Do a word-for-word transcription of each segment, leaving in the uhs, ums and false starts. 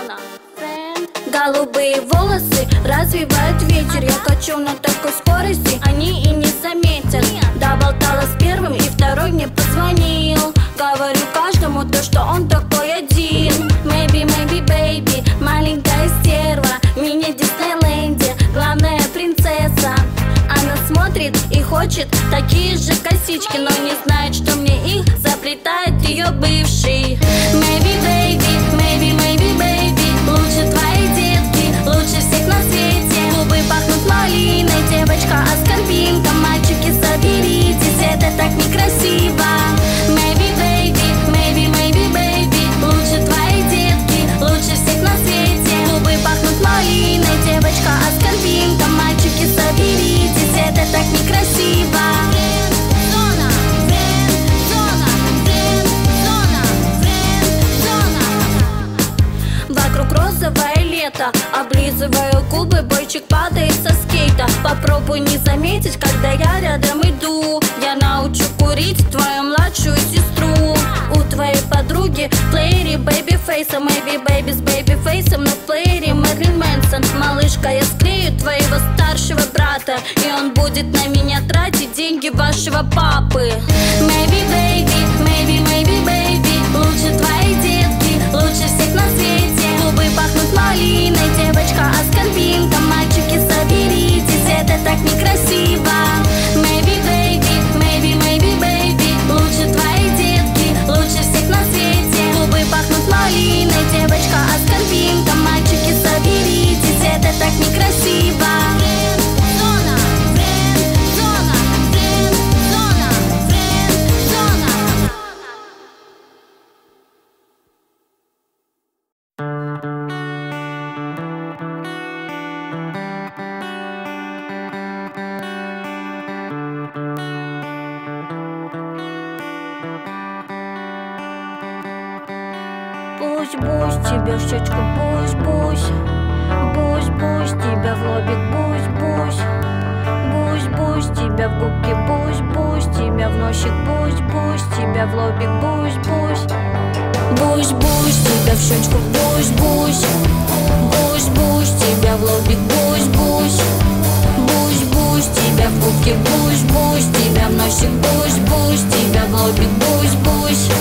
Голубые волосы развивают ветер. Я качу на такой скорости, они и не заметят. Доболтала с первым, и второй мне позвонил. Говорю каждому то, что он такой один. Maybe, maybe, baby, маленькая стерва, мини Диснейленде, главная принцесса. Она смотрит и хочет такие же косички, но не знает, что мне их заплетает ее бывший. Maybe, baby, maybe, maybe, baby, лучше твои детки, лучше всех на свете. Губы пахнут малиной, девочка аскорбинка. Мальчики, соберитесь, это так некрасиво. Maybe, baby, maybe, maybe, baby, лучше твои детки, лучше всех на свете. Губы пахнут малиной, девочка аскорбинка. Мальчики, соберитесь, это так некрасиво. Вокруг розовое лето, облизываю губы, бойчик падает со скейта. Попробуй не заметить, когда я рядом иду. Я научу курить твою младшую сестру. У твоей подруги в плеере бэйби фейса, maybe baby с бэйби фейсом, но в плеере Мэрилин Мэнсон. Малышка, я склею твоего старшего брата, и он будет на меня тратить деньги вашего папы. Maybe, baby, maybe, maybe, baby, лучше твои детки, лучше всех на свете. Губы пахнут малиной, девочка аскорбинка. Мальчики, соберитесь, это так некрасиво. Maybe, baby, maybe, maybe, baby, лучше твои детки, лучше всех на свете. Губы пахнут малиной, девочка аскорбинка. Мальчики, соберитесь, это так некрасиво. Бусь-бусь тебя в щечку, бусь-бусь, бусь-бусь тебя в лобик, бусь-бусь, бусь-бусь тебя в губки, бусь-бусь тебя в носик, бусь-бусь тебя в лобик, бусь-бусь, бусь-бусь тебя в щечку, бусь-бусь, бусь-бусь тебя в лобик, бусь-бусь, бусь-бусь тебя в губки, бусь-бусь тебя в носик, бусь-бусь тебя в лобик, бусь-бусь.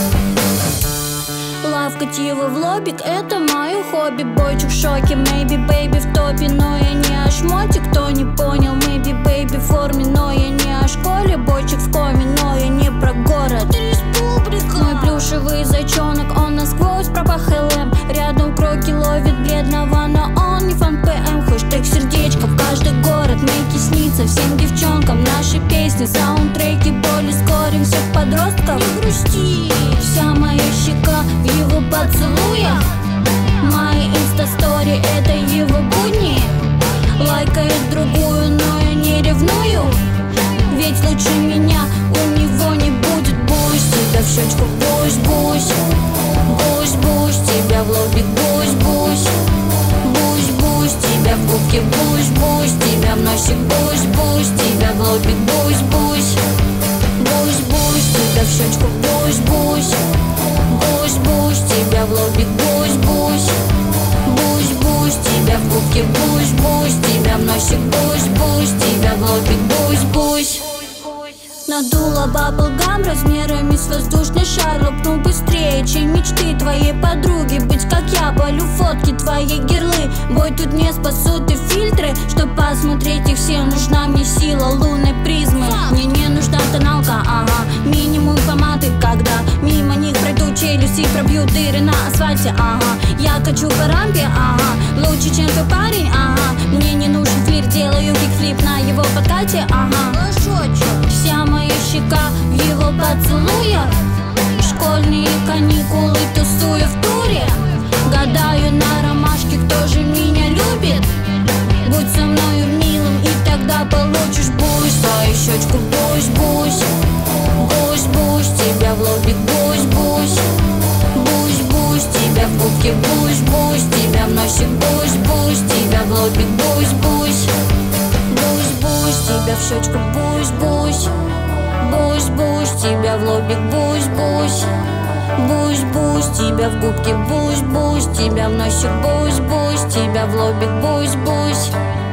Лавкать его в лобик — это мое хобби. Бойчик в шоке, maybe baby в топе, но я не о шмоте. Кто не понял, maybe baby в форме, но я не о школе. Бойчик в коме, но я не про город. Это республика. Мой плюшевый зайчонок, он насквозь пропах эл эм. Рядом кроки ловит бледного, но он не фан пэ эм. Хэштег сердечко в каждый город, мейки снится всем девчонкам. Наши песни, саундтреки, боли скорим всех подростков. Не грусти, вся моя щека в его поцелуях. Мои инста-стори — это его будни. Лайкает другую, но я не ревную, ведь лучше меня у него не будет. Бусь тебя в щечку, бусь-бусь, бусь-бусь тебя в лобик, бусь-бусь, бусь-бусь тебя в губки, бусь-бусь тебя в носик, бусь-бусь тебя в лобик, бусь-бусь, бусь-бусь тебя в щечку, бусь-бусь, бусь-бусь тебя в лобик, бусь-бусь, бусь-бусь тебя в губки, бусь-бусь тебя в носик, бусь-бусь тебя в лобик, бусь-бусь. Надула баблгам размерами с воздушный шар. Лопну быстрее, чем мечты твоей подруги. Быть как я, полю фотки твоей герлы. Бой, тут не спасут и фильтры. Чтоб посмотреть их все, нужна мне сила лунной призмы. Мне не нужна тоналка, ага, минимум помады. Когда мимо них пройду челюсть и пробью дыры на асфальте, ага. Я качу по рампе, ага, лучше, чем твой парень, ага. Мне не нужен флирт, делаю кикфлип на его подкате, ага. Вся моя щека в его поцелуях. Школьные каникулы тусую в туре. Гадаю на ромашке, кто же меня любит. Будь со мною милым, и тогда получишь бусь. Твою щечку, бусь-бусь, бусь-бусь тебя в лобик, бусь-бусь, бусь-бусь тебя в губки, бусь-бусь тебя в носик, бусь-бусь тебя в лобик, бусь-бусь, бусь-бусь тебя в щечку, бусь-бусь, бусь-бусь тебя в лобик, бусь-бусь, Бусь-бусь, тебя в губки бусь-бусь, тебя в носик бусь-бусь, тебя в лобик бусь-бусь.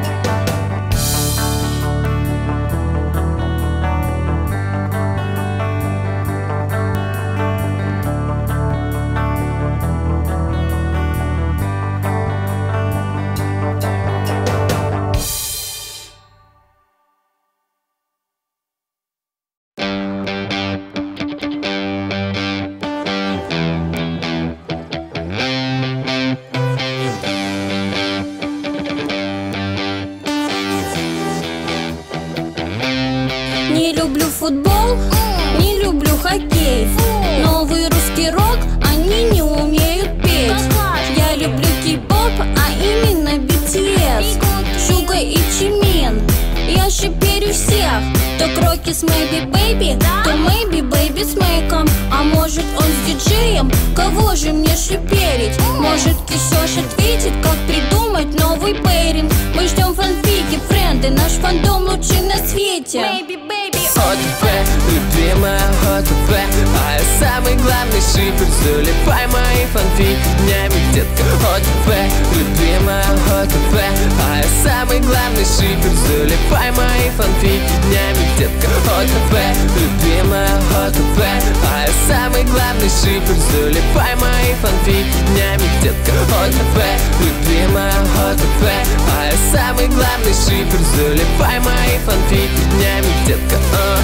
Не люблю футбол, не люблю хоккей. Новый русский рок, они не умеют петь. Я люблю кей-поп, а именно би ти эс, Suga и Jimin. Я шиперю всех. То Кроки с Maybe Baby, то Maybe Baby с Мейком. А может он с диджеем? Кого же мне шиперить? Может Кисёш ответит, как придумать новый пейринг. Мы ждем фанфики, френды, наш фандом лучший на свете. Maybe Baby. ОТП, любимая ОТП, а я самый главный шипер. Залипай мои фанфики днями, детка. ОТП, любимая ОТП, а я самый главный шипер. Залипай мои фанфики днями, детка. ОТП, любимая ОТП, а я самый главный шипер. Залипай мои фанфики днями, детка. ОТП, любимая ОТП, а я самый главный шипер. Залипай мои фанфики днями, детка.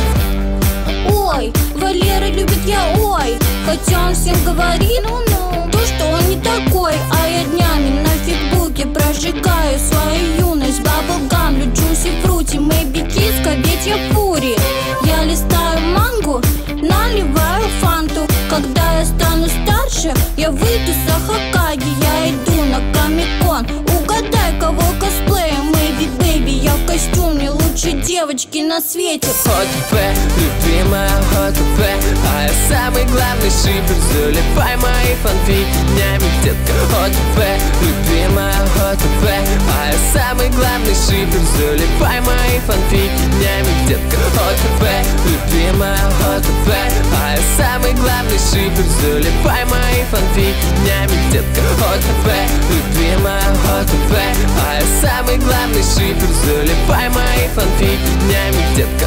Ой, Валера любит я, ой. Хотя он всем говорит, ну-ну, то, что он не такой. А я днями на фейсбуке прожигаю свою юность. Баблгам, Juicy Fruity, Maybe Киска, ведь я фури. Я листаю мангу, наливаю фанту. Когда я стану старше, я выйду за Хокаги. Я иду на Комик-кон, угадай, кого косплеем. Maybe Baby, я в костюме лучшей девочки на свете. ОТП, любимая ОТП, а я самый главный шипер. Залипай мои фанфики днями, детка. ОТП, любимая ОТП, а я самый главный шипер. Залипай мои фанфики днями, детка. ОТП, любимая ОТП, а я самый главный шипер. Залипай мои фанфики днями, детка. ОТП, любимая ОТП, а я самый главный шипер. Залипай мои фанфики днями, детка.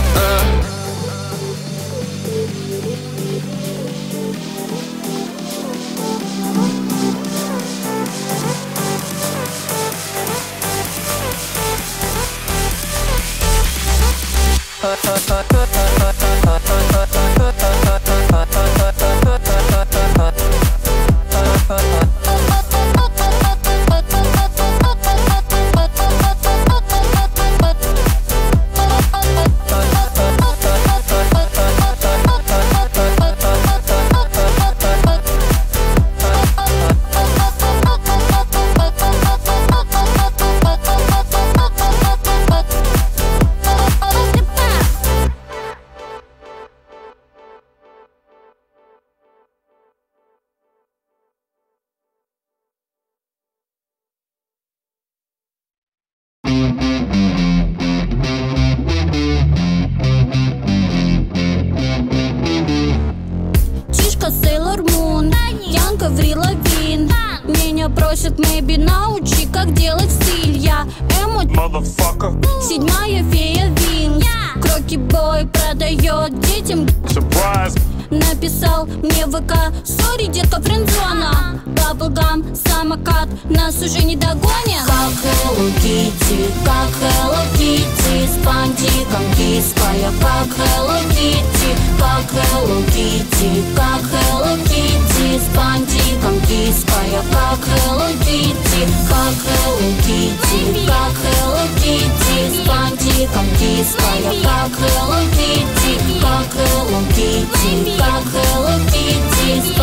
Аврил Лавин. Меня просят, maybe, научи, как делать стиль. Я эмот, седьмая фея Винс. Кроки бой продает детям. Surprise. Написал мне в ВК, сори, детка, френдзона. Баблгам, самокат, нас уже не догонят. Как Hello Kitty, как Hello Kitty, с бантиком киская. Как Hello Kitty, как Hello Kitty, как Hello Kitty, с бантиком киская. Как Hello Kitty, как Hello Kitty, как Hello Kitty, с бантиком киская. Как Hello Kitty, как Hello Kitty, как Hello Kitty, с бантиком.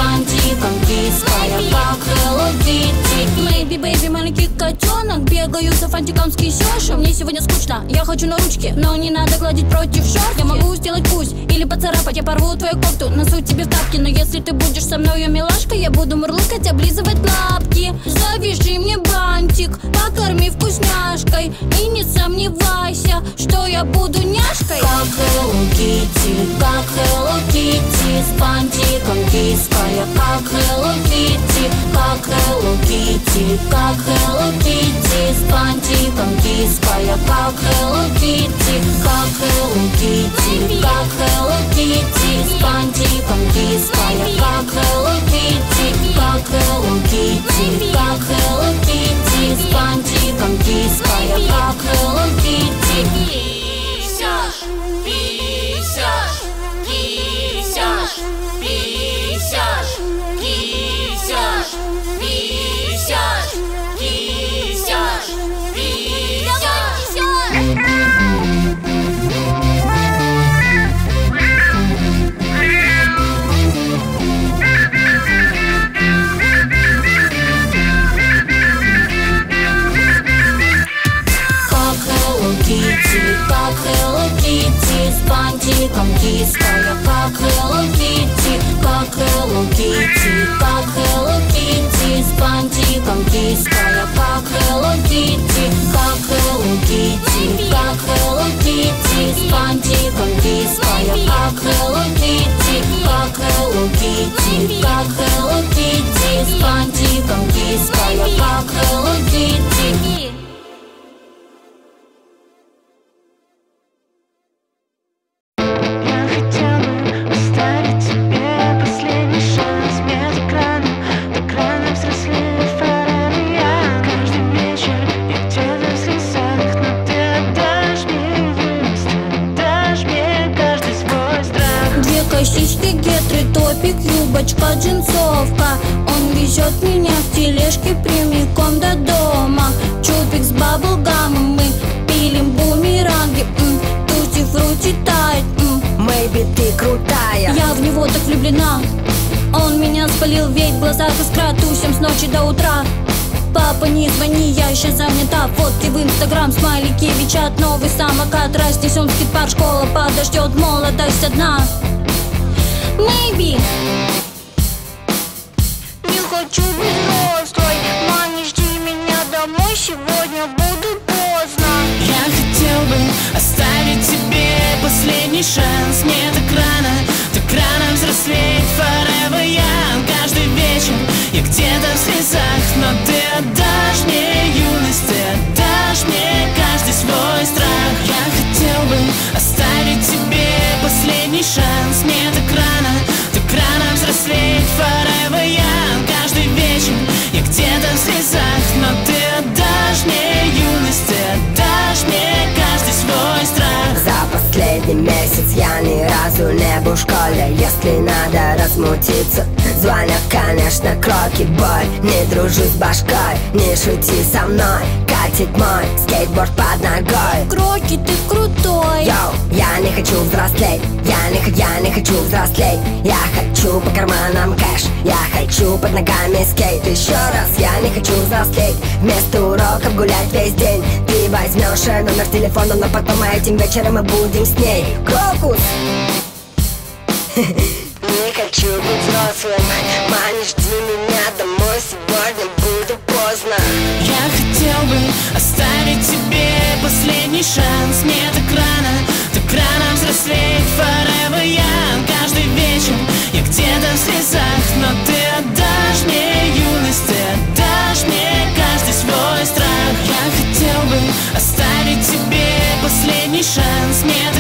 бантиком киская, как Hello Kitty. Maybe, baby, маленький котенок, бегаю за фантиком с кисёшем. Мне сегодня скучно, я хочу на ручки, но не надо гладить против шорт. Я могу сделать пусть или поцарапать, я порву твою кофту, носу тебе в тапки. Но если ты будешь со мной, милашка, я буду мурлыкать, облизывать лапки. Завяжи мне бантик, покорми вкусняшкой, и не сомневайся, что я буду няшкой. Как Hello Kitty, как Hello Kitty, с бантиком киская, как Hello Kitty, как Hello Kitty, как Hello Kitty, с бантиком киская, как Hello Kitty, как Hello Kitty, как Hello Kitty, с бантиком киская, как Hello Kitty, как Hello Kitty, как Hello Kitty, с бантиком киская, как Hello Kitty. Писяш, писяш, кисяш, писяш, кисяш, писяш, кисяш, как Hello Kitty, с бантиком киская, как Hello Kitty, как Hello Kitty, как Hello Kitty, с бантиком киская, как Hello Kitty, как Hello Kitty, как Hello Kitty, с бантиком киская, как Hello Kitty, как Hello Kitty, как Hello Kitty, с бантиком киская, как Hello Kitty. Косички, гетры, топик, юбочка, джинсовка. Он везет меня в тележке прямиком до дома. Чупик с баблгамом, мы пилим бумеранги. Тути-фрути тает. Maybe ты крутая. Я в него так влюблена. Он меня спалил, ведь в глазах искра. Тусим с ночи до утра. Папа, не звони, я еще занята. Фотки в инстаграм, смайлики, вичат. Новый самокат, разнесем в скейт-парк. Школа подождет, молодость одна. Maybe. Не хочу быть взрослой. Мама, жди меня домой, сегодня буду поздно. Я хотел бы оставить тебе последний шанс. Не так рано, так рано взрослеть. Forever young. Каждый вечер я где-то в слезах, но ты отдашь мне юность, ты отдашь мне каждый свой страх. Я хотел бы оставить тебе последний шанс. Не так рано, так рано взрослеть. Forever young. Каждый вечер я где-то в слезах, но ты отдашь мне юность, ты отдашь мне каждый свой страх. За последний месяц я ни разу не был в школе. Если надо размутиться, звонят, конечно, кроки. Бой, не дружу с башкой, не шути со мной. Катит мой скейтборд под ногой. Кроки, ты крутой. Йоу, я не хочу взрослеть. Я не, я не хочу взрослеть. Я хочу по карманам кэш. Я хочу под ногами скейт. Еще раз, я не хочу взрослеть. Вместо уроков гулять весь день. Ты возьмешь номер телефона, но потом этим вечером мы будем с ней. Крокус. Не хочу быть взрослым. Мама, жди меня домой, сегодня буду поздно. Я хотел бы оставить тебе последний шанс. Не так рано, так рано взрослеть. Forever young. Каждый вечер я где-то в слезах, но ты отдашь мне юность, ты отдашь мне каждый свой страх. Я хотел бы оставить тебе последний шанс. Не